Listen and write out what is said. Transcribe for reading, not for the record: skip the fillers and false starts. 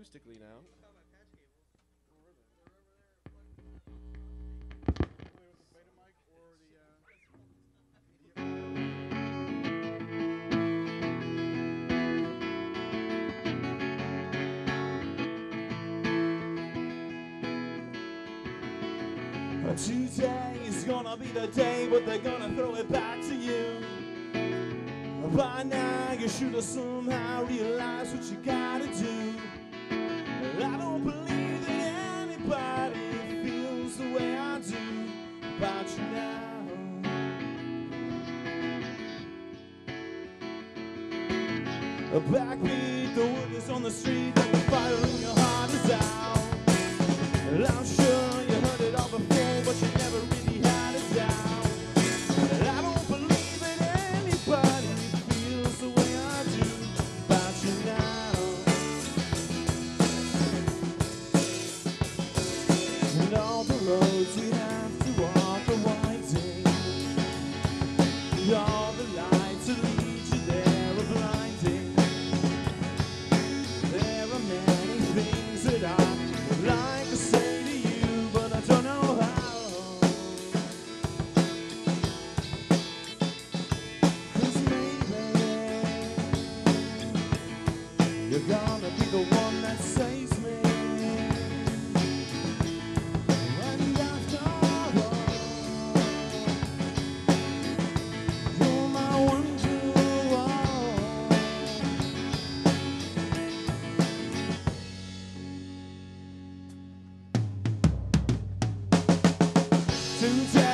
acoustically now. Today is gonna be the day, but they're gonna throw it back to you. By now you should have somehow realized what you gotta do. I don't believe that anybody feels the way I do about you now. A backbeat, the word is on the street that the fire in your heart is out. And I'm sure you heard it all before, but you never really had it down. And I don't believe that anybody feels the way I do about you now. And all the roads we have to walk are winding. And all the lights that lead you there are blinding. There are many things that I would like to say to you, but I don't know how. 'Cause maybe you're gonna be the one that saves me. And after all, you're my wonder-all. Today